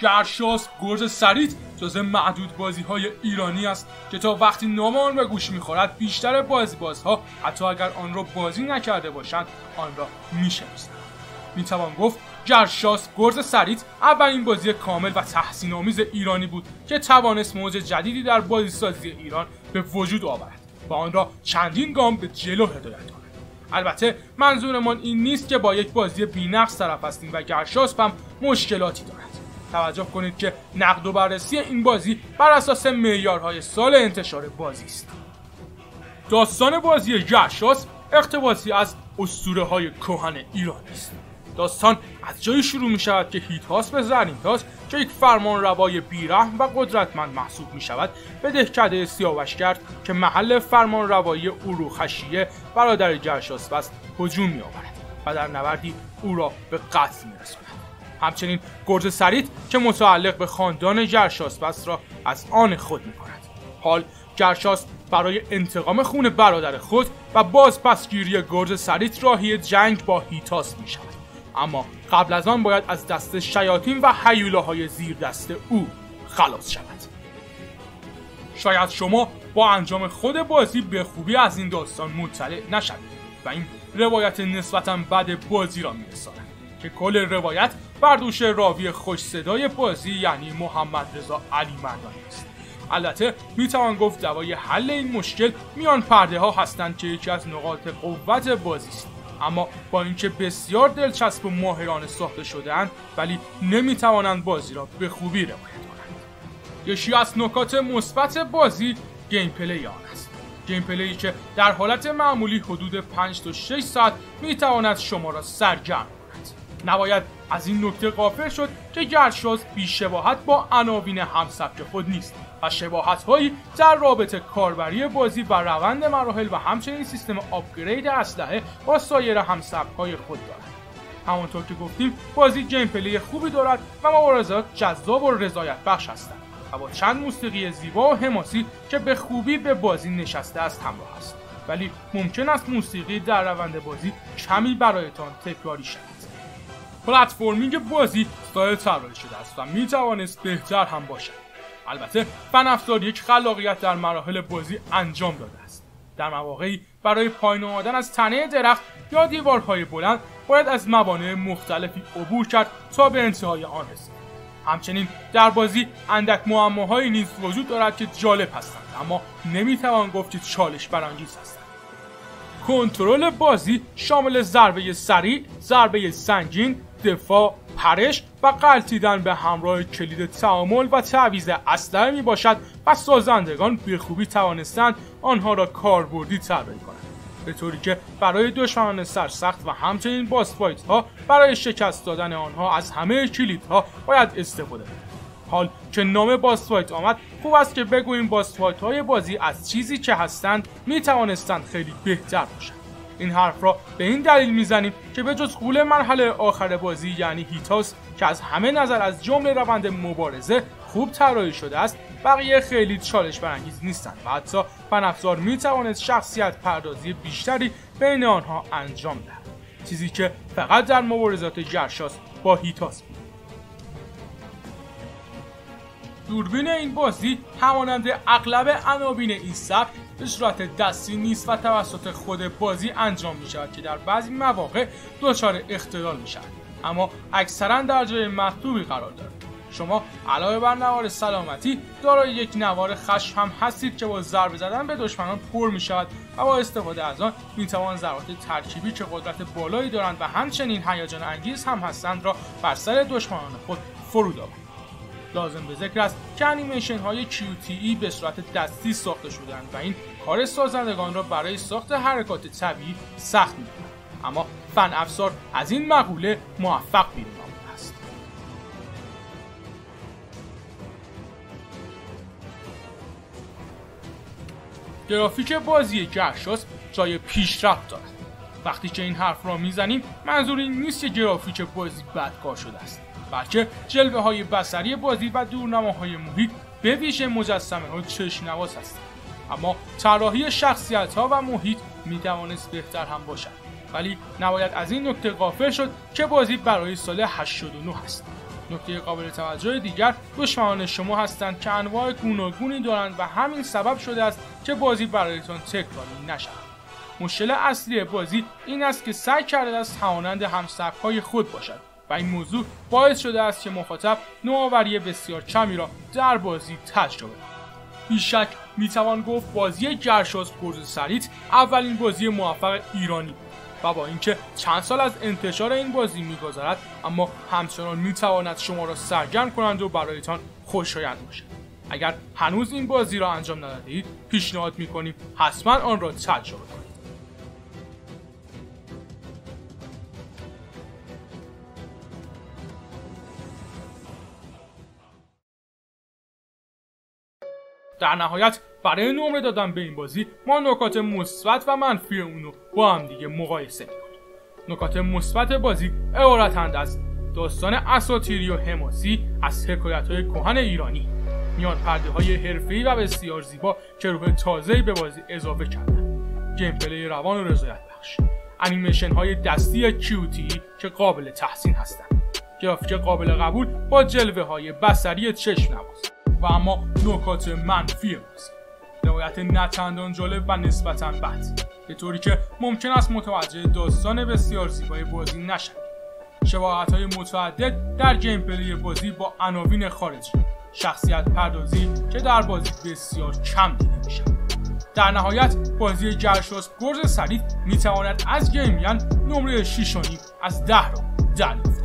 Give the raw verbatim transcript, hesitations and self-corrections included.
گرشاسب گرز سریت جزو معدود بازی‌های ایرانی است که تا وقتی نام آن به گوش می‌خورد بیشتر بازیبازها حتی اگر آن را بازی نکرده باشند آن را می‌شناسند. میتوان گفت گرشاسب گرز سریت اولین بازی کامل و تحسین‌آمیز ایرانی بود که توانست موج جدیدی در بازیسازی ایران به وجود آورد و آن را چندین گام به جلو هدایت کند. البته منظورمان این نیست که با یک بازی بی‌نقص طرف هستیم و گرشاسب هم مشکلاتی دارد. توجه کنید که نقد و بررسی این بازی بر اساس معیارهای سال انتشار بازی است. داستان بازی گرشاسب اقتباسی از اسطوره‌های کهن ایرانی است. داستان از جایی شروع می شود که هیتاس به زرینتاس که یک فرمان روای بیرحم و قدرتمند محسوب می شود به دهکده سیاوش کرد که محل فرمان روایی اروخشیه برادر گرشاسب است هجوم می آورد و در نبردی او را به قتل می رساند. همچنین گرز سریت که متعلق به خاندان گرشاسب است را از آن خود می کند. حال گرشاسب برای انتقام خون برادر خود و باز پسگیری گرز سریت راهی جنگ با هیتاس می شود. اما قبل از آن باید از دست شیاطین و هیولاهای زیر دست او خلاص شود. شاید شما با انجام خود بازی به خوبی از این داستان مطلع نشوید و این روایت نسبتاً بد بازی را می‌رساند که کل روایت بر دوش راوی خوش صدای بازی یعنی محمد رضا علی مردانی است. البته میتوان گفت دوای حل این مشکل میان پرده ها هستند که یکی از نقاط قوت بازی است. اما با اینکه بسیار دلچسب و ماهرانه ساخته شده‌اند ولی نمیتوانند بازی را به خوبی روایت کنند. یکی از نکات مثبت بازی گیم پلی آن است. گیم پلی که در حالت معمولی حدود پنج تا شش ساعت میتواند شما را سرگرم کند. نباید از این نکته غافل شد که گرشاسب بی‌شباهت با عناوین همسبک خود نیست و شباهت‌هایی در رابطه کاربری بازی و روند مراحل و همچنین سیستم آپگرید اسلحه با سایر همسبک‌های خود دارد. همانطور که گفتیم بازی گیم پلی خوبی دارد و مبارزات جذاب و رضایت بخش هستند و با چند موسیقی زیبا و حماسی که به خوبی به بازی نشسته است همراه است. ولی ممکن است موسیقی در روند بازی کمی برایتان تکراری شود. پلتفرمینگ بازی ساده طراحی شده است و می توانست بهتر هم باشد. البته فن افزار یک خلاقیت در مراحل بازی انجام داده است. در مواقعی برای پایین آمدن از تنه درخت یا دیوارهای بلند باید از موانع مختلفی عبور کرد تا به انتهای آن رسید. همچنین در بازی اندک معماهایی نیز وجود دارد که جالب هستند اما نمیتوان گفت که چالش برانگیز هستند. کنترل بازی شامل ضربه سریع، ضربه سنگین، دفاع، پرش و غلتیدن به همراه کلید تعامل و تعویض اسلحه می باشد و سازندگان به خوبی توانستند آنها را کاربردی طراحی کنند به طوری که برای دشمنان سرسخت و همچنین باس فایت ها برای شکست دادن آنها از همه کلیدها باید استفاده کنند. حال که نام باس فایت آمد خوب است که بگوییم باس فایت های بازی از چیزی که هستند می توانستند خیلی بهتر باشند. این حرف را به این دلیل میزنیم که به جز غول مرحله آخر بازی یعنی هیتاس که از همه نظر از جمله روند مبارزه خوب طراحی شده است بقیه خیلی چالش برانگیز نیستند و حتی فن افزار میتواند شخصیت پردازی بیشتری بین آنها انجام دهد، چیزی که فقط در مبارزات گرشاسب با هیتاس بود. دوربین این بازی همانند اغلب عناوین این سبک به صورت دستی نیست و توسط خود بازی انجام می شود که در بعضی مواقع دچار اختلال می شود اما اکثرا در جای محدودی قرار دارد. شما علاوه بر نوار سلامتی دارای یک نوار خشم هم هستید که با ضربه زدن به دشمنان پر می شود و با استفاده از آن می توان ضربات ترکیبی که قدرت بالایی دارند و همچنین هیجان انگیز هم هستند را بر سر دشمنان خود فرود آورد. لازم به ذکر است که انیمیشن های کیو تی ای به صورت دستی ساخته شدند و این کار سازندگان را برای ساخت حرکات طبیعی سخت می‌کند. اما فن افزار از این مقوله موفق بیرون آمده است. گرافیک بازی گرشاسب جای پیشرفت دارد. وقتی که این حرف را میزنیم منظور این نیست که گرافیک بازی بدکار شده است، بلکه جلوه های بصری بازی و دورنماهای محیط به ویژه مجسمه ها چشم‌نواز هستند. اما طراحی شخصیت ها و محیط می توانست بهتر هم باشد، ولی نباید از این نکته غافل شد که بازی برای سال هشتاد و نه است. نکته قابل توجه دیگر دشمنان شما هستند که انواع گوناگونی دارند و همین سبب شده است که بازی برایتان تکراری نشود. مشکل اصلی بازی این است که سعی کرده است همانند همسبک‌های خود باشد و این موضوع باعث شده است که مخاطب نوآوری بسیار کمی را در بازی تجربه کند. بیشک میتوان گفت بازی گرشاسب گرز سریت اولین بازی موفق ایرانی بود و با اینکه چند سال از انتشار این بازی میگذرد اما همچنان میتواند شما را سرگرم کنند و برایتان خوشایند باشد. اگر هنوز این بازی را انجام ندادید پیشنهاد میکنیم حتما آن را تجربه کنید. در نهایت برای نمره دادن به این بازی ما نکات مثبت و منفی اونو با هم دیگه مقایسه می‌کنیم. نکات مثبت بازی عبارتند از داستان اساطیری و حماسی از حکایت‌های کهن ایرانی، میان پرده‌های حرفه‌ای و بسیار زیبا که روح تازه‌ای به بازی اضافه کردن، گیم پلی روان و رضایت بخش، انیمیشن‌های دستی کیوتی که قابل تحسین هستند، گرافیک قابل قبول با جلوه‌های بصری چشم نواز. و اما نکات منفی بازی: روایت نه چندان جالب و نسبتاً بد، به طوری که ممکن است متوجه داستان بسیار زیبای بازی نشوید. شباهت‌های متعدد در گیم پلی بازی با عناوین خارجی، شخصیت پردازی که در بازی بسیار کم دیده می‌شود. در نهایت بازی گرشاسب گرز سریت می‌تواند از گیمیان نمره شش و نیم از ده را دریافت.